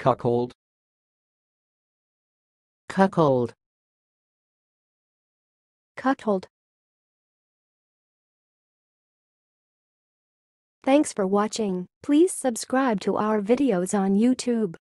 Cuckold. Cuckold. Cuckold. Thanks for watching. Please subscribe to our videos on YouTube.